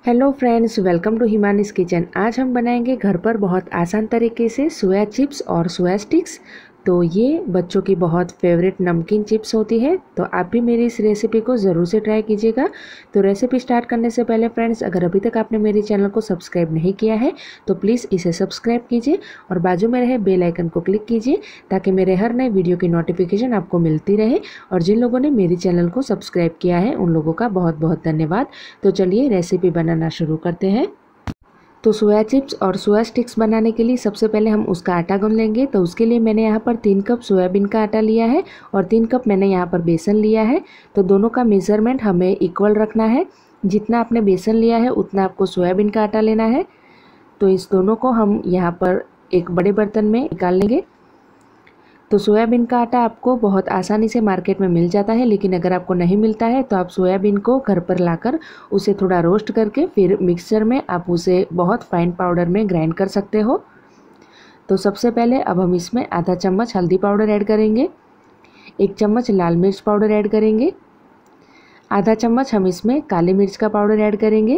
Hello friends, welcome to Himani's kitchen. आज हम बनाएंगे घर पर बहुत आसान तरीके से सोया चिप्स और सोया स्टिक्स। तो ये बच्चों की बहुत फेवरेट नमकीन चिप्स होती है। तो आप भी मेरी इस रेसिपी को ज़रूर से ट्राई कीजिएगा। तो रेसिपी स्टार्ट करने से पहले फ्रेंड्स, अगर अभी तक आपने मेरे चैनल को सब्सक्राइब नहीं किया है तो प्लीज़ इसे सब्सक्राइब कीजिए और बाजू में रहे बेल आइकन को क्लिक कीजिए ताकि मेरे हर नए वीडियो की नोटिफिकेशन आपको मिलती रहे। और जिन लोगों ने मेरे चैनल को सब्सक्राइब किया है उन लोगों का बहुत बहुत धन्यवाद। तो चलिए रेसिपी बनाना शुरू करते हैं। तो सोया चिप्स और सोया स्टिक्स बनाने के लिए सबसे पहले हम उसका आटा गूंथ लेंगे। तो उसके लिए मैंने यहाँ पर 3 कप सोयाबीन का आटा लिया है और 3 कप मैंने यहाँ पर बेसन लिया है। तो दोनों का मेज़रमेंट हमें इक्वल रखना है। जितना आपने बेसन लिया है उतना आपको सोयाबीन का आटा लेना है। तो इस दोनों को हम यहाँ पर एक बड़े बर्तन में निकाल लेंगे। तो सोयाबीन का आटा आपको बहुत आसानी से मार्केट में मिल जाता है, लेकिन अगर आपको नहीं मिलता है तो आप सोयाबीन को घर पर लाकर उसे थोड़ा रोस्ट करके फिर मिक्सचर में आप उसे बहुत फाइन पाउडर में ग्राइंड कर सकते हो। तो सबसे पहले अब हम इसमें आधा चम्मच हल्दी पाउडर ऐड करेंगे, 1 चम्मच लाल मिर्च पाउडर ऐड करेंगे, आधा चम्मच हम इसमें काली मिर्च का पाउडर ऐड करेंगे।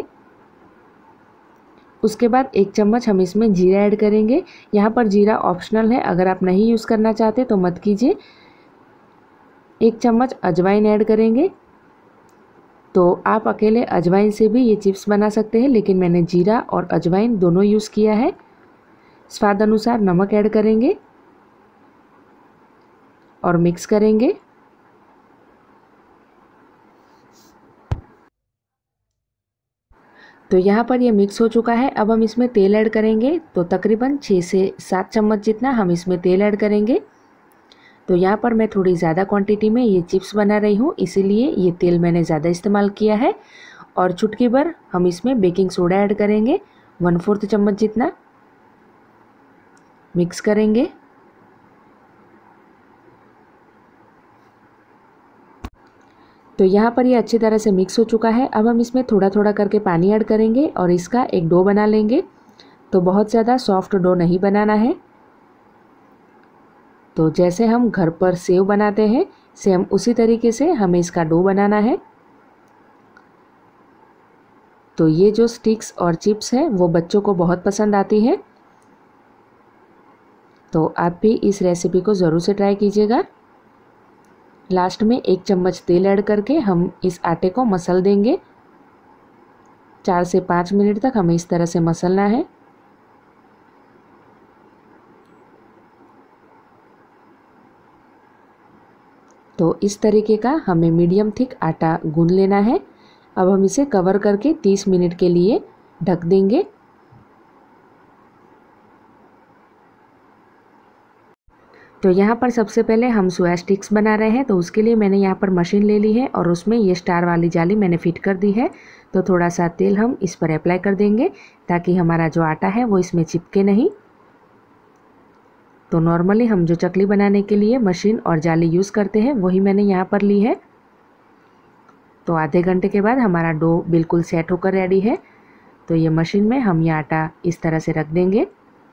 उसके बाद 1 चम्मच हम इसमें जीरा ऐड करेंगे। यहाँ पर जीरा ऑप्शनल है, अगर आप नहीं यूज़ करना चाहते तो मत कीजिए। 1 चम्मच अजवाइन ऐड करेंगे। तो आप अकेले अजवाइन से भी ये चिप्स बना सकते हैं, लेकिन मैंने जीरा और अजवाइन दोनों यूज़ किया है। स्वाद अनुसार नमक ऐड करेंगे और मिक्स करेंगे। तो यहाँ पर ये मिक्स हो चुका है। अब हम इसमें तेल ऐड करेंगे। तो तकरीबन 6 से 7 चम्मच जितना हम इसमें तेल ऐड करेंगे। तो यहाँ पर मैं थोड़ी ज़्यादा क्वांटिटी में ये चिप्स बना रही हूँ, इसीलिए ये तेल मैंने ज़्यादा इस्तेमाल किया है। और चुटकी भर हम इसमें बेकिंग सोडा ऐड करेंगे, 1/4 चम्मच जितना। मिक्स करेंगे। तो यहाँ पर ये अच्छी तरह से मिक्स हो चुका है। अब हम इसमें थोड़ा थोड़ा करके पानी ऐड करेंगे और इसका एक डो बना लेंगे। तो बहुत ज़्यादा सॉफ्ट डो नहीं बनाना है। तो जैसे हम घर पर सेव बनाते हैं सेम उसी तरीके से हमें इसका डो बनाना है। तो ये जो स्टिक्स और चिप्स है वो बच्चों को बहुत पसंद आती है। तो आप भी इस रेसिपी को ज़रूर से ट्राई कीजिएगा। लास्ट में 1 चम्मच तेल ऐड करके हम इस आटे को मसल देंगे। 4 से 5 मिनट तक हमें इस तरह से मसलना है। तो इस तरीके का हमें मीडियम थिक आटा गूंथ लेना है। अब हम इसे कवर करके 30 मिनट के लिए ढक देंगे। तो यहाँ पर सबसे पहले हम सोया स्टिक्स बना रहे हैं। तो उसके लिए मैंने यहाँ पर मशीन ले ली है और उसमें ये स्टार वाली जाली मैंने फिट कर दी है। तो थोड़ा सा तेल हम इस पर अप्लाई कर देंगे ताकि हमारा जो आटा है वो इसमें चिपके नहीं। तो नॉर्मली हम जो चकली बनाने के लिए मशीन और जाली यूज़ करते हैं वही मैंने यहाँ पर ली है। तो आधे घंटे के बाद हमारा डो बिल्कुल सेट होकर रेडी है। तो ये मशीन में हम ये आटा इस तरह से रख देंगे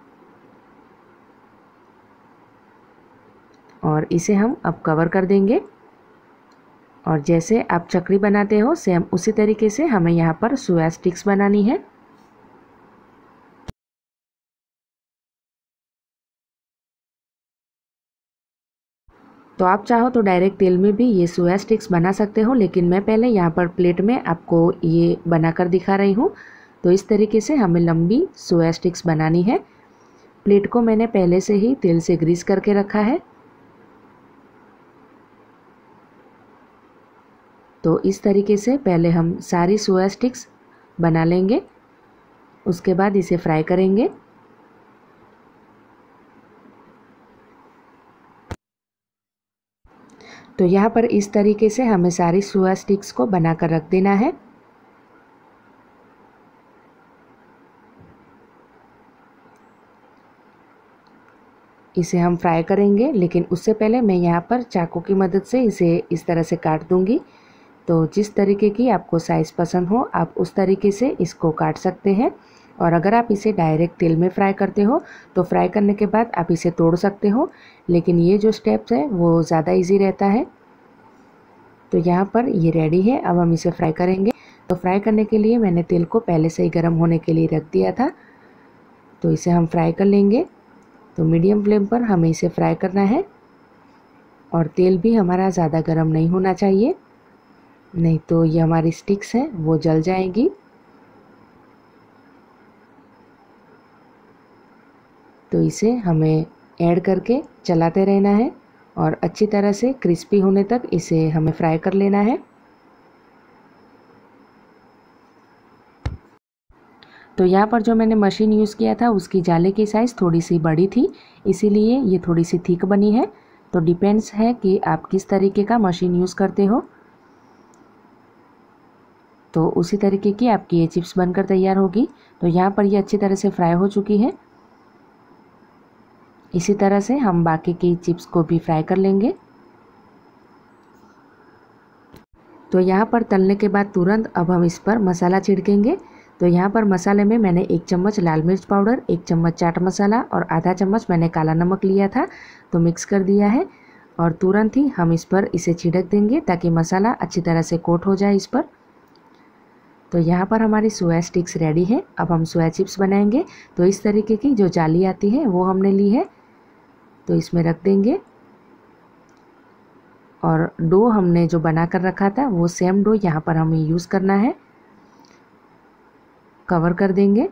और इसे हम अब कवर कर देंगे। और जैसे आप चकली बनाते हो सेम उसी तरीके से हमें यहाँ पर सोया स्टिक्स बनानी है। तो आप चाहो तो डायरेक्ट तेल में भी ये सोया स्टिक्स बना सकते हो, लेकिन मैं पहले यहाँ पर प्लेट में आपको ये बनाकर दिखा रही हूँ। तो इस तरीके से हमें लंबी सोया स्टिक्स बनानी है। प्लेट को मैंने पहले से ही तेल से ग्रीस करके रखा है। तो इस तरीके से पहले हम सारी सोया स्टिक्स बना लेंगे, उसके बाद इसे फ्राई करेंगे। तो यहाँ पर इस तरीके से हमें सारी सोया स्टिक्स को बनाकर रख देना है। इसे हम फ्राई करेंगे, लेकिन उससे पहले मैं यहाँ पर चाकू की मदद से इसे इस तरह से काट दूँगी। तो जिस तरीके की आपको साइज़ पसंद हो आप उस तरीके से इसको काट सकते हैं। और अगर आप इसे डायरेक्ट तेल में फ्राई करते हो तो फ्राई करने के बाद आप इसे तोड़ सकते हो, लेकिन ये जो स्टेप्स है वो ज़्यादा इजी रहता है। तो यहाँ पर ये रेडी है। अब हम इसे फ्राई करेंगे। तो फ्राई करने के लिए मैंने तेल को पहले से ही गर्म होने के लिए रख दिया था। तो इसे हम फ्राई कर लेंगे। तो मीडियम फ्लेम पर हमें इसे फ्राई करना है और तेल भी हमारा ज़्यादा गर्म नहीं होना चाहिए, नहीं तो ये हमारी स्टिक्स हैं वो जल जाएंगी। तो इसे हमें ऐड करके चलाते रहना है और अच्छी तरह से क्रिस्पी होने तक इसे हमें फ्राई कर लेना है। तो यहाँ पर जो मैंने मशीन यूज़ किया था उसकी जाले की साइज़ थोड़ी सी बड़ी थी, इसीलिए ये थोड़ी सी थिक बनी है। तो डिपेंड्स है कि आप किस तरीके का मशीन यूज़ करते हो, तो उसी तरीके की आपकी ये चिप्स बनकर तैयार होगी। तो यहाँ पर ये अच्छी तरह से फ्राई हो चुकी है। इसी तरह से हम बाकी की चिप्स को भी फ्राई कर लेंगे। तो यहाँ पर तलने के बाद तुरंत अब हम इस पर मसाला छिड़केंगे। तो यहाँ पर मसाले में मैंने 1 चम्मच लाल मिर्च पाउडर, 1 चम्मच चाट मसाला और आधा चम्मच मैंने काला नमक लिया था, तो मिक्स कर दिया है और तुरंत ही हम इस पर इसे छिड़क देंगे ताकि मसाला अच्छी तरह से कोट हो जाए इस पर। तो यहाँ पर हमारी सोया स्टिक्स रेडी है। अब हम सोया चिप्स बनाएंगे। तो इस तरीके की जो जाली आती है वो हमने ली है, तो इसमें रख देंगे और डो हमने जो बना कर रखा था वो सेम डो यहाँ पर हमें यूज़ करना है। कवर कर देंगे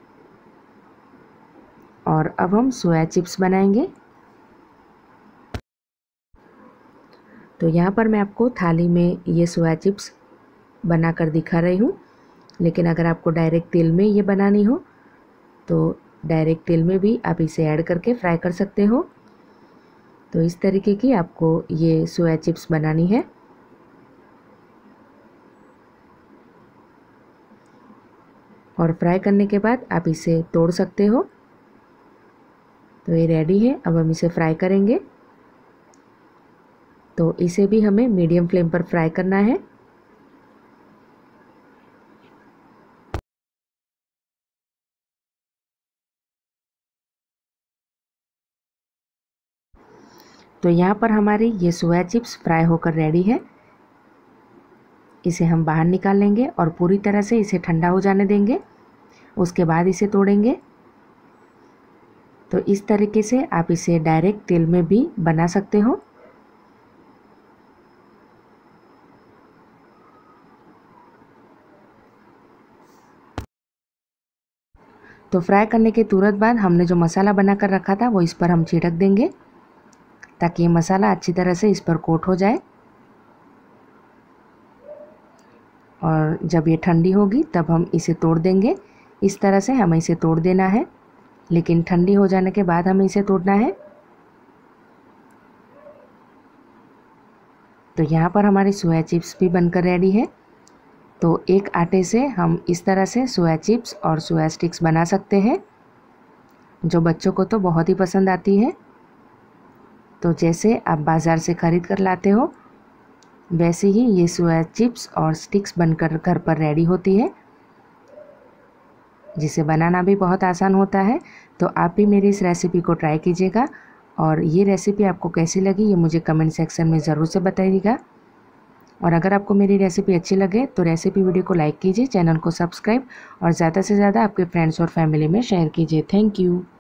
और अब हम सोया चिप्स बनाएंगे। तो यहाँ पर मैं आपको थाली में ये सोया चिप्स बनाकर दिखा रही हूँ, लेकिन अगर आपको डायरेक्ट तेल में ये बनानी हो तो डायरेक्ट तेल में भी आप इसे ऐड करके फ्राई कर सकते हो। तो इस तरीके की आपको ये सोया चिप्स बनानी है। और फ्राई करने के बाद आप इसे तोड़ सकते हो। तो ये रेडी है। अब हम इसे फ्राई करेंगे। तो इसे भी हमें मीडियम फ्लेम पर फ्राई करना है। तो यहाँ पर हमारी ये सोया चिप्स फ्राई होकर रेडी है। इसे हम बाहर निकाल लेंगे और पूरी तरह से इसे ठंडा हो जाने देंगे, उसके बाद इसे तोड़ेंगे। तो इस तरीके से आप इसे डायरेक्ट तेल में भी बना सकते हो। तो फ्राई करने के तुरंत बाद हमने जो मसाला बना कर रखा था वो इस पर हम छिड़क देंगे ताकि ये मसाला अच्छी तरह से इस पर कोट हो जाए। और जब ये ठंडी होगी तब हम इसे तोड़ देंगे। इस तरह से हमें इसे तोड़ देना है, लेकिन ठंडी हो जाने के बाद हमें इसे तोड़ना है। तो यहाँ पर हमारी सोया चिप्स भी बनकर रेडी है। तो एक आटे से हम इस तरह से सोया चिप्स और सोया स्टिक्स बना सकते हैं, जो बच्चों को तो बहुत ही पसंद आती है। तो जैसे आप बाज़ार से ख़रीद कर लाते हो वैसे ही ये सोया चिप्स और स्टिक्स बनकर घर पर रेडी होती है, जिसे बनाना भी बहुत आसान होता है। तो आप भी मेरी इस रेसिपी को ट्राई कीजिएगा और ये रेसिपी आपको कैसी लगी ये मुझे कमेंट सेक्शन में ज़रूर से बताइएगा। और अगर आपको मेरी रेसिपी अच्छी लगे तो रेसिपी वीडियो को लाइक कीजिए, चैनल को सब्सक्राइब और ज़्यादा से ज़्यादा आपके फ्रेंड्स और फैमिली में शेयर कीजिए। Thank you.